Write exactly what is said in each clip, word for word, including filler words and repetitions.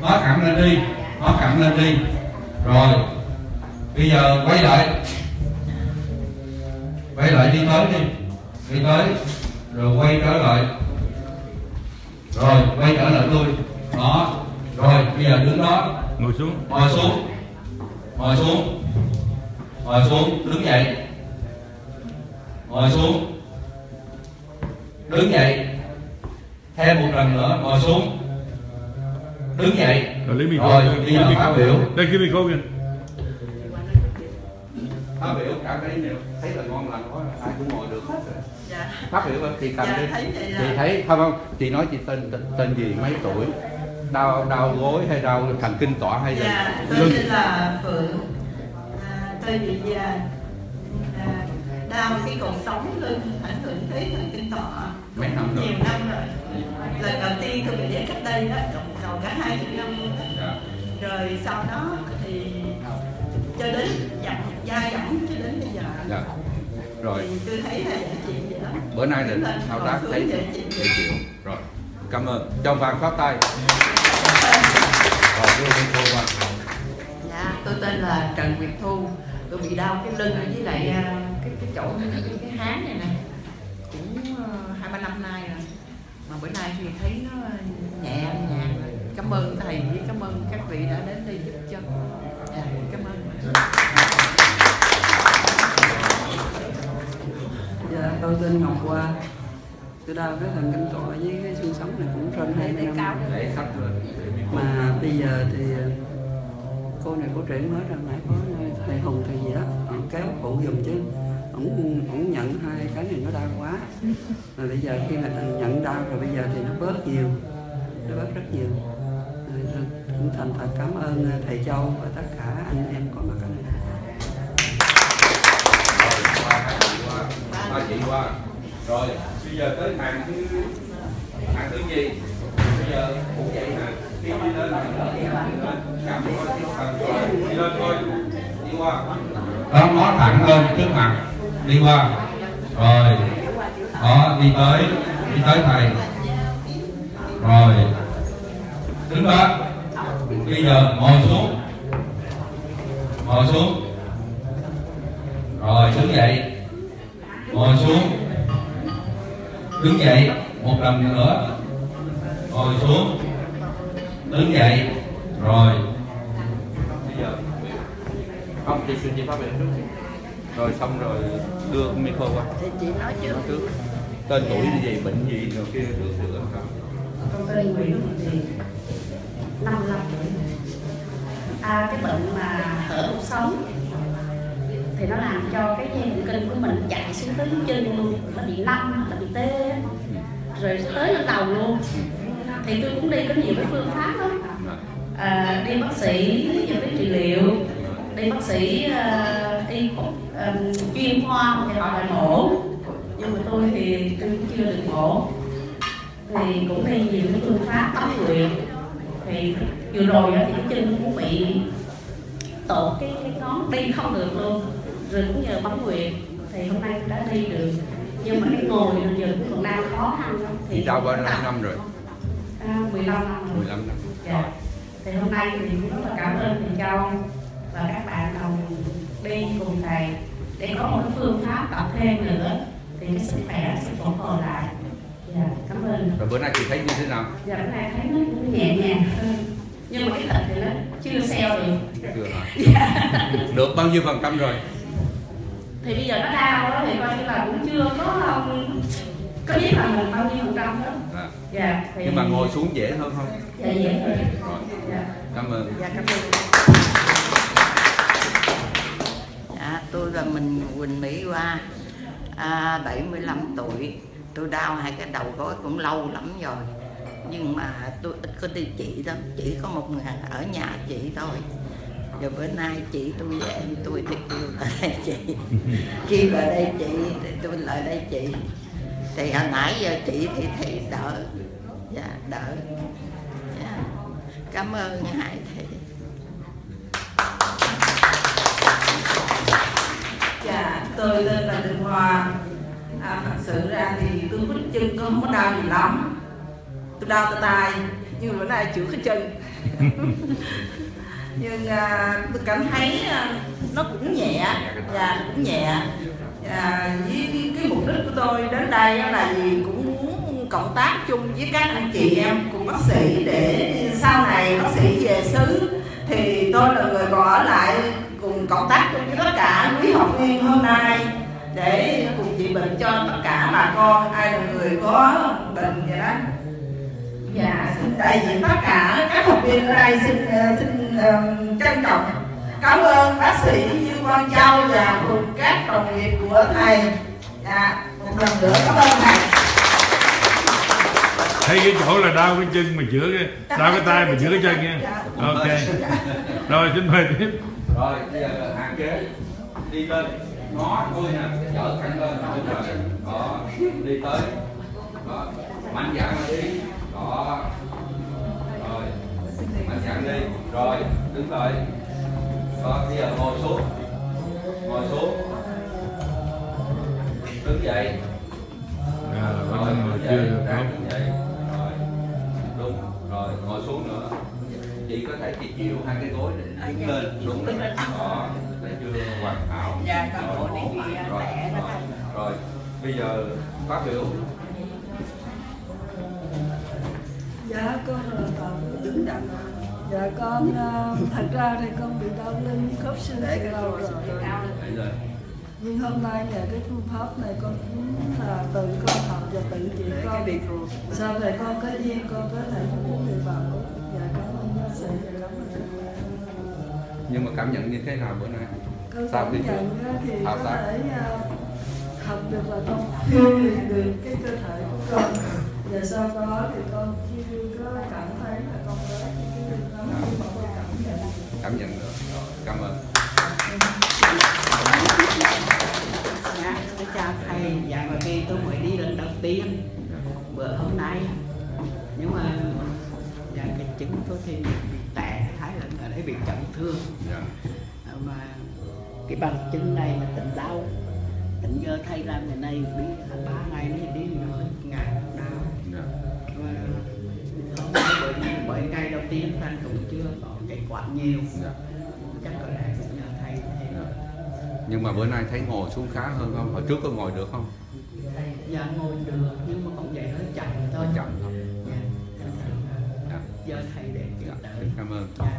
hót hẳn lên đi, hót hẳn lên đi. Rồi bây giờ quay lại, quay lại đi tới đi, đi tới rồi quay trở lại, rồi quay trở lại tôi đó. Rồi bây giờ đứng đó, ngồi xuống, ngồi xuống, ngồi xuống, ngồi xuống, đứng dậy, ngồi xuống, đứng dậy, thêm một lần nữa, ngồi xuống, đứng dậy. rồi lấy micro, Rồi bây giờ phát biểu, đây cái micro kìa. phát biểu cả cái này thấy là ngon lành quá, ai cũng ngồi được hết rồi. Dạ. Phát biểu thì cầm Dạ, đi. thấy vậy Chị rồi. thấy không không? Chị nói chị tên tên, tên gì, mấy tuổi, đau đau gối hay đau thần kinh tọa hay là Dạ, tôi lưng? tên là Phượng. À, tôi bị à, à, đau cái cột sống lưng, ảnh hưởng tới thần kinh tọa. Mấy năm rồi? Nhiều năm rồi. Lần đầu tiên tôi bị cách đây đó, cộng đầu cả hai chục năm luôn. Dạ. Rồi sau đó thì cho đến dặn dai dẳng cho đến bây giờ. Dạ. Rồi Thì tôi thấy là dễ chịu vậy đó. bữa nay định Lên thao ngồi tác xuống thấy dễ chịu. dễ chịu. Rồi cảm ơn. Trong vàng phát tay. Rồi đưa lên cô qua. Dạ, tôi tên là Trần Việt Thu. Tôi bị đau cái lưng với lại à, cái cái chỗ cái, cái háng này nè, cũng uh, hai ba năm nay rồi. Mà bữa nay thì thấy nó nhẹ nhàng rồi. Cảm ơn thầy với cảm ơn các vị đã đến đây giúp cho. Dạ, cảm ơn. Dạ, tôi tên Ngọc Hoa. Tôi đau cái thần kinh tọa với cái xương sống này cũng trên hai mươi năm. Để sắp lên. Mà bây giờ thì cô này cô chuyển mới ra nãy có thầy Hùng thầy gì đó, ông kéo phụ giùm chứ. Ông, ông nhận hai cái này nó đau quá. Rồi bây giờ khi mà nhận đau rồi bây giờ thì nó bớt nhiều, nó bớt rất nhiều. Rồi, tôi cũng thành thật cảm ơn thầy Châu và tất cả anh em có mặt ở đây. Rồi qua hai chị qua, ba chị qua. Rồi bây giờ tới hàng thứ hàng thứ gì? Bây giờ cũng vậy nè. Đi đi lên, đi lên, cảm ơn đi lên thôi, đi qua. Đó, nó thẳng lên trước mặt, đi qua. Rồi, đó đi tới, đi tới thầy. Rồi, đứng đó. Bây giờ ngồi xuống, ngồi xuống. Rồi đứng dậy, ngồi xuống, đứng dậy một lần nữa, ngồi xuống, đứng dậy. Rồi bây giờ không, chị xin chị phát biểu trước. Rồi xong rồi đưa micro qua. Thì chị nói trước. Nói trước tên tuổi gì, bệnh gì rồi kia được được không? Tôi tên Nguyễn Thị Tiền, năm mươi lăm tuổi. À, cái bệnh mà hở cột sống thì nó làm cho cái dây thần kinh của mình chạy xuống tới chân luôn, nó bị năm, nó bị tê, rồi tới lên đầu luôn. Thì tôi cũng đi có nhiều cái phương pháp lắm, à, đi bác sĩ dẫn đến trị liệu, đi bác sĩ uh, y uh, chuyên khoa thì họ lại mổ, nhưng mà tôi thì tôi cũng chưa được mổ. Thì cũng đi nhiều cái phương pháp tắm nguyệt. Thì vừa rồi thì cái chân cũng bị tột cái cái ngón, đi không được luôn, rồi cũng nhờ bấm nguyệt thì hôm nay đã đi được. Nhưng mà cái ngồi bây giờ cũng còn đang khó khăn lắm. Thì đau bao nhiêu năm rồi? À, mười lăm năm rồi. mười lăm năm. Dạ. Thì hôm nay thì cũng rất là cảm ơn thầy Châu và các bạn đồng đi cùng thầy để có một phương pháp tập thêm nữa thì cái sức khỏe sẽ phục hồi lại. Dạ, cảm ơn. Rồi bữa nay chị thấy như thế nào? Dạ, bữa nay thấy nó cũng nhẹ nhàng hơn, nhưng mà cái thịt thì nó chưa xeo được. Chưa hả? Dạ. Được bao nhiêu phần trăm rồi? Thì bây giờ nó đau đó thì coi như là cũng chưa có um, có biết là mình bao nhiêu phần trăm đó. À. Dạ. Thì... Nhưng mà ngồi xuống dễ hơn không? Dạ, dễ hơn. Rồi. Dạ. Cảm ơn. Dạ, cảm ơn. Dạ, tôi là mình Quỳnh Mỹ Hoa, à, bảy mươi lăm tuổi. Tôi đau hai cái đầu gối cũng lâu lắm rồi, nhưng mà tôi ít có đi chị đâu, chỉ có một ngày ở nhà chị thôi. Rồi bữa nay chị tôi với em tôi thì kêu lại đây chị, khi lại đây chị thì tôi lại đây chị. Thì hồi nãy giờ chị thì thấy đỡ, dạ đỡ. Dạ. Cảm ơn hai thầy. Dạ, tôi tên là Đinh Hoa. À, thật sự ra thì tôi có chân tôi không có đau gì lắm, tôi đau từ tay, nhưng mà bữa nay chữa cái chân. Nhưng à, tôi cảm thấy à, nó cũng nhẹ và cũng nhẹ. À, với cái mục đích của tôi đến đây là vì cũng muốn cộng tác chung với các anh chị em cùng bác sĩ để sau này bác sĩ về xứ thì tôi là người còn ở lại cùng cộng tác chung với tất cả quý học viên hôm nay để cùng trị bệnh cho tất cả bà con ai là người có bệnh vậy đó. Dạ, xin đại diện tất cả các học viên ở đây xin xin uh, trân trọng cảm ơn bác sĩ Dương Quang Châu và cùng các đồng nghiệp của thầy. Dạ, một lần nữa cảm ơn thầy. Thấy cái chỗ là đau cái chân mà chữa cái đau cái tay mà chữa cái chân nha. Ok. Rồi xin mời tiếp. Rồi bây giờ hạn chế đi lên nó tôi nè, chở thẳng lên đúng rồi. Đó, đi tới. Đó, mạnh dạn mà đi. Đó. Rồi. Mạnh dạn đi. Rồi, đứng lại. Đó, bây giờ ngồi xuống. Ngồi xuống. Đứng dậy. À, Rồi, vẫn đứng chưa dậy, được đang không? đứng dậy. Rồi. Đúng. Rồi, ngồi xuống nữa. Chị có thể chị chịu hai cái gối để đứng lên, đúng rồi. Đó, để chưa hoàn hảo. Dạ, có Rồi, bộ này bị rồi, tẻ đó. rồi, rồi, bây giờ phát biểu. Dạ con là Phạm đứng đặng. Dạ con uh, thật ra thì con bị đau lưng khớp xương từ lâu rồi. Để lên. Nhưng hôm nay nhờ cái phương pháp này con cũng là tự con học và tự trị con. Sau này con có duyên con có thể muốn người bảo. Dạ cảm ơn bác sĩ và cảm ơn thầy. Nhưng mà cảm nhận như thế nào bữa nay? Con Sau cảm khi nhận thì thao có tác. thể uh, học được là con feel liền được cái cơ thể của con. Và sau đó thì con chưa có cảm thấy là con có cái việc lắm nhưng mà con cảm nhận. Cảm nhận được. Rồi, cảm ơn. Dạ, tôi chào thầy. Dạ, bởi vì tôi mới đi lần đầu tiên bữa hôm nay. Nhưng mà dạ, cái chứng tôi thì bị tẻ, hai lần ở đây bị chấn thương. Dạ. Mà cái bằng chứng này là tỉnh đau. Tỉnh giờ thầy làm cái này đi ba ngày này đi nó hết ngày đau. Dạ. Và hôm nay bởi, bởi ngày đầu tiên thầy cũng chưa có kết quả nhiều. Dạ. Chắc có lẽ cũng nhờ thầy thêm. Dạ. Nhưng mà bữa nay thấy ngồi xuống khá hơn không? Hồi trước có ngồi được không? Dạ ngồi được nhưng mà cũng vậy hơi chậm thôi. Hơi chậm thôi. Dạ. Dạ. Giờ thầy để kịp Dạ. đợi. Xin cảm ơn. Dạ.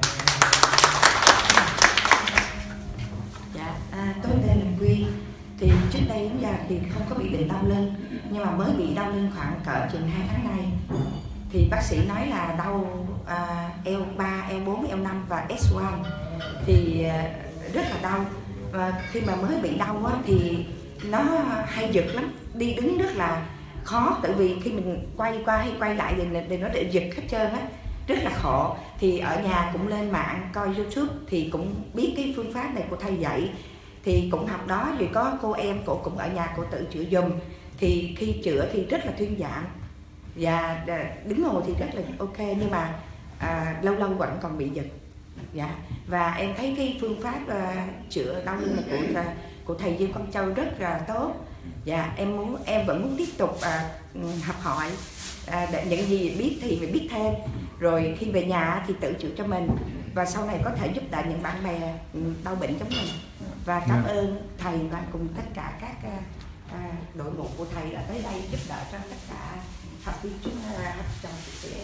Dạ, à, tôi tên là Quyên. Thì trước đây đến giờ thì không có bị bệnh đau lưng, nhưng mà mới bị đau lưng khoảng cỡ chừng hai tháng nay. Thì bác sĩ nói là đau à, eo ba, eo bốn, eo năm và S một. Thì à, rất là đau. Và khi mà mới bị đau á, thì nó hay giật lắm, đi đứng rất là khó. Tại vì khi mình quay qua hay quay lại thì, thì nó để giật hết trơn á, rất là khổ. Thì ở nhà cũng lên mạng coi YouTube thì cũng biết cái phương pháp này của thầy dạy, thì cũng học đó. Rồi có cô em cổ cũng ở nhà cổ tự chữa giùm, thì khi chữa thì rất là thuyên giảm và đứng ngồi thì rất là ok, nhưng mà à, lâu lâu vẫn còn bị giật. Dạ. Và em thấy cái phương pháp à, chữa đau lưng này của của thầy Dương Quang Châu rất là tốt. Dạ, em muốn em vẫn muốn tiếp tục à, học hỏi à, để những gì biết thì phải biết thêm, rồi khi về nhà thì tự chữa cho mình và sau này có thể giúp đỡ những bạn bè đau bệnh giống mình. Và cảm ơn thầy và cùng tất cả các à, đội ngũ của thầy đã tới đây giúp đỡ cho tất cả học viên chúng ta học trò của tụi em.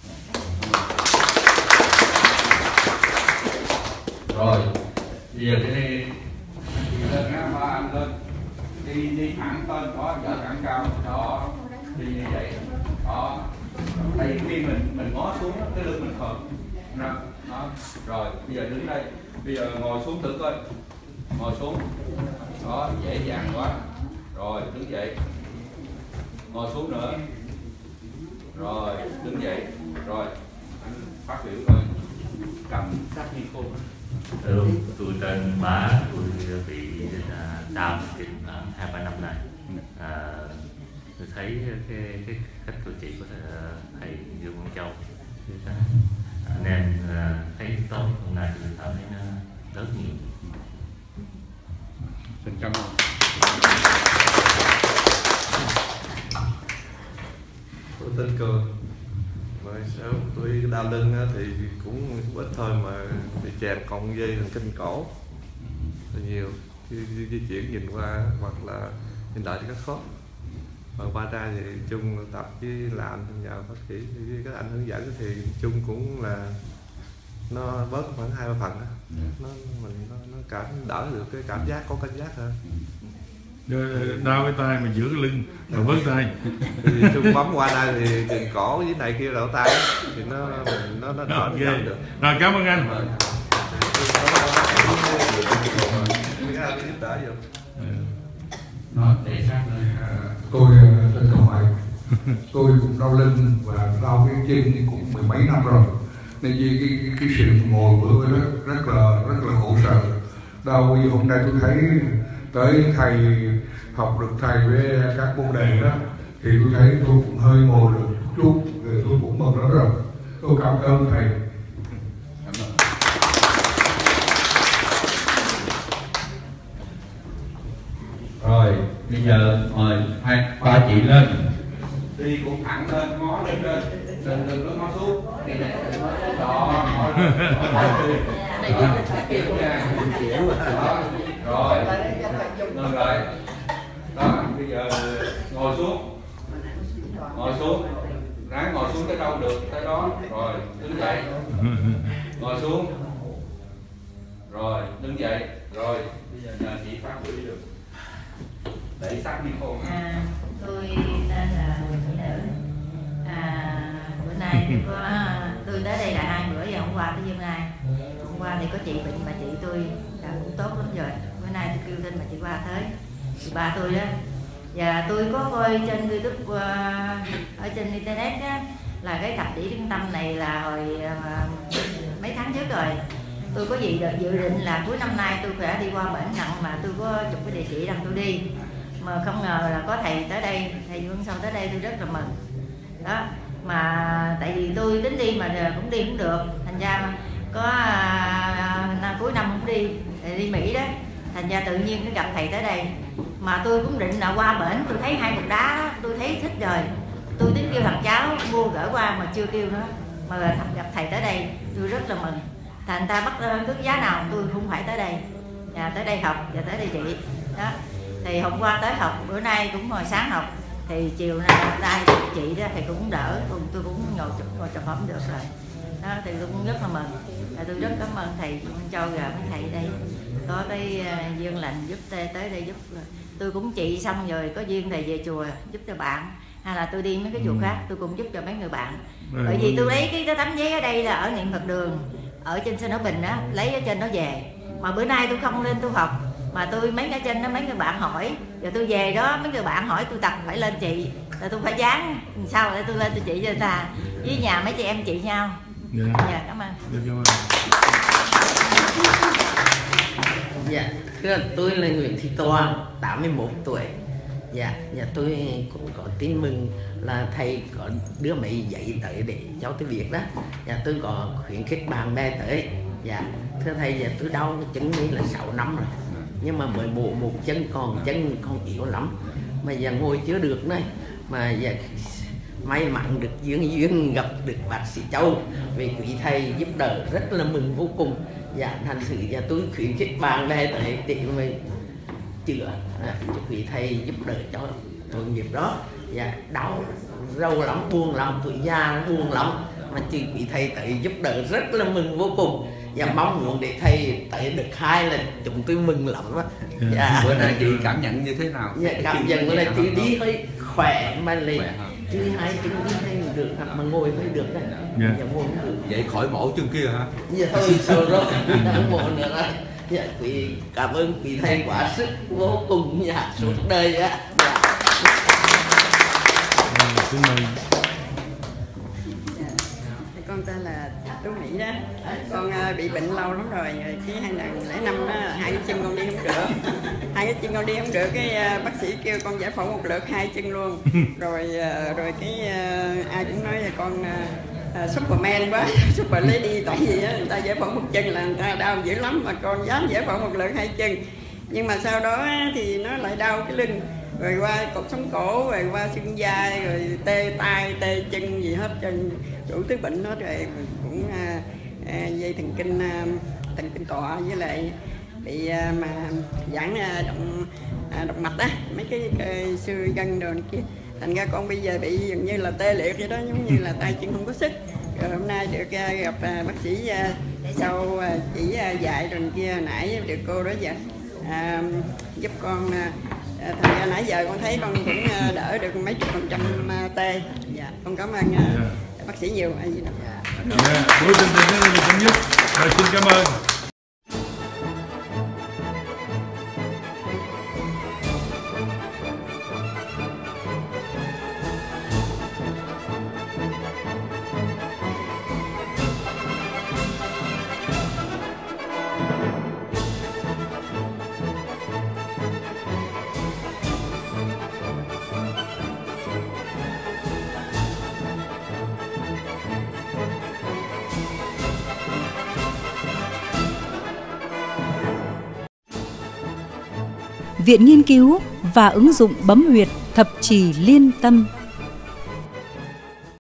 Rồi, bây giờ cái đi lên nha, ba anh lên, đi đi thẳng lên đó, dở thẳng cao đó, đi như vậy đó. Tại vì khi mình mình ngó xuống cái lưng mình khom, đó, đó. Rồi bây giờ đứng đây, bây giờ ngồi xuống thử coi, ngồi xuống, đó dễ dàng quá. Rồi đứng dậy, ngồi xuống nữa, rồi đứng dậy, rồi anh phát biểu coi, cầm sát micro. Hello, tôi tên Bá, tôi bị đau chừng khoảng hai ba năm nay. À, tôi thấy cái, cái cách điều trị của thầy Dương Quang Châu nên thấy tốt. Hôm nay tôi cảm thấy nó rất nhiều. Xin cảm ơn. Tôi tên Cường, mới Sao tôi đau lưng á, thì cũng ít thôi mà bị chèn cong dây thần kinh cổ là nhiều, di, di, di chuyển nhìn qua hoặc là nhìn lại các khớp. Còn qua ra thì chung tập với làm nhờ bác sĩ với các anh hướng dẫn thì chung cũng là nó bớt khoảng hai ba phần đó. Nó mình nó, nó cảm đỡ được cái cảm giác có cảm giác hơn. Đau cái tay mà giữ cái lưng mà bớt tay. Thì chung bấm qua đây thì chừng cổ với này kia đổ tay thì nó mình nó nó đỡ okay. được. Rồi cảm ơn anh. Nó để sát lên. Tôi tên Cầu Hoài, tôi cũng đau lưng và đau cái chân cũng mười mấy năm rồi, nên vì cái, cái, cái sự ngồi bữa rất rất là rất là khổ sở. Đau vì hôm nay tôi thấy tới thầy học được thầy với các môn đề đó thì tôi thấy tôi cũng hơi ngồi được chút rồi tôi cũng mừng lắm rồi. Tôi cảm ơn thầy. Rồi, bây giờ mời hai ba chị lên. Đi cũng thẳng lên, ngó lên trên. Đừng đừng có ngó xuống. Đó, ngó lên. Đó, rồi. Lên lại. Đó, bây giờ ngồi xuống. Ngồi xuống. Ráng ngồi xuống tới đâu được, tới đó. Rồi, đứng dậy. Ngồi xuống. Rồi, đứng dậy. Rồi, bây giờ nhờ chị phát huy được. Để sắc đi khô. À, tôi tên là Nguyễn Thị Nữ. À, bữa nay tôi có tôi tới đây là hai bữa, giờ hôm qua tới hôm nay. Hôm qua thì có chị bệnh mà chị tôi đã cũng tốt lắm rồi. Bữa nay tôi kêu tên mà chị qua tới. Chị ba tôi đó. Và tôi có coi trên YouTube ở trên internet đó, là cái thập đĩ Đứng Tâm này là hồi uh, mấy tháng trước rồi. Tôi có gì được dự định là cuối năm nay tôi sẽ đi qua bển nặng mà tôi có chụp cái địa chỉ rằng tôi đi. Mà không ngờ là có thầy tới đây, thầy Dương Sâu tới đây tôi rất là mừng. Đó, mà tại vì tôi tính đi mà cũng đi cũng được, thành ra có à, cuối năm cũng đi, đi Mỹ đó, thành ra tự nhiên cái gặp thầy tới đây. Mà tôi cũng định là qua bển, tôi thấy hai cục đá đó, tôi thấy thích rồi. Tôi tính kêu thằng cháu mua gửi qua mà chưa kêu nữa, mà gặp thầy tới đây tôi rất là mừng. Thành ta bắt bất giá nào tôi không phải tới đây, à, tới đây học và tới đây trị đó. Thì hôm qua tới học, bữa nay cũng ngồi sáng học, thì chiều nay đây chị đó thì cũng đỡ, tôi, tôi cũng ngồi ngồi tập phẩm được rồi đó, thì tôi cũng rất là mừng. Và tôi rất cảm ơn thầy Châu và mấy thầy đây có cái uh, duyên lành giúp tới, tới đây giúp. Tôi cũng trị xong rồi có duyên thầy về chùa giúp cho bạn, hay là tôi đi mấy cái chùa khác tôi cũng giúp cho mấy người bạn. Bởi vì tôi lấy cái, cái tấm giấy ở đây là ở Niệm Phật Đường ở trên Sân Ở Bình á, lấy ở trên đó về. Mà bữa nay tôi không lên tôi học, mà tôi mấy ở trên đó mấy người bạn hỏi, rồi tôi về đó mấy người bạn hỏi tôi tập phải lên chị, rồi tôi phải dán sao để tôi lên tôi chỉ cho người ta, với nhà mấy chị em chị nhau. Dạ, dạ cảm ơn. Dạ, tôi là Nguyễn Thị Toàn, tám mươi mốt tuổi. Dạ, dạ tôi cũng có tin mừng là thầy có đưa mấy giấy tới để cho tôi biết đó. Dạ tôi có khuyến khích bạn bè tới. Dạ, thưa thầy, dạ tôi đau cái chân này là sáu năm rồi, nhưng mà mới bổ một chân, còn chân còn yếu lắm, mà giờ ngồi chưa được này. Mà giờ may mắn được duyên duyên gặp được bác sĩ Châu vì quý thầy giúp đỡ rất là mừng vô cùng. Dạ thành sự giờ tôi khuyến khích bạn bè tới để mình chữa, à, cho quý thầy giúp đỡ cho tội nghiệp đó. Dạ đau râu lắm, buồn lắm, tuổi già buồn lắm, mà chỉ quý thầy tới giúp đỡ rất là mừng vô cùng. Dạ mong muốn để thầy tới được hai lần chúng tôi mừng lắm á. Dạ. Bữa nay chị cảm nhận như thế nào? Dạ cảm nhận là chị đi hơi khỏe mà lại chứ hai chân đi hay được, hoặc mà ngồi hơi được đấy. Dạ. Dạ ngồi không được. Vậy khỏi mổ chân kia hả? Dạ thôi sao rồi, không mổ nữa rồi. Dạ quý cảm ơn quý thầy quá sức vô cùng, dạ suốt đời á. Dạ. Xin mời. Con tên là Tú Mỹ đó. Con uh, bị bệnh lâu lắm rồi, cái hai nghìn lẻ năm đó hai cái chân con đi không được, hai cái chân con đi không được, cái uh, bác sĩ kêu con giải phẫu một lượt hai chân luôn. Rồi uh, rồi cái uh, ai cũng nói là con uh, uh, Superman quá, Super Lady, tại vì uh, người ta giải phẫu một chân là người ta đau dữ lắm, mà con dám giải phẫu một lượt hai chân. Nhưng mà sau đó thì nó lại đau cái lưng, rồi qua cột sống cổ, rồi qua xương vai, rồi tê tay, tê chân gì hết, chân đủ thứ bệnh hết rồi, cũng à, à, dây thần kinh à, thần kinh tọa, với lại bị à, mà giãn à, động à, động mạch á, mấy cái, cái xương gân đồ này kia, thành ra con bây giờ bị dường như là tê liệt vậy đó, giống như là tay chân không có sức. Rồi hôm nay được à, gặp à, bác sĩ à, sau à, chỉ à, dạy rồi này kia, nãy được cô đó giờ à, giúp con à, thành ra nãy giờ con thấy con cũng à, đỡ được mấy chục phần trăm à, tê. Dạ, con cảm ơn à, yeah. bác sĩ nhiều. Anh gì đâu. Dạ, buổi chương trình rất là chấm dứt. Rồi xin cảm ơn. Viện Nghiên cứu và ứng dụng bấm huyệt thập trì Liên Tâm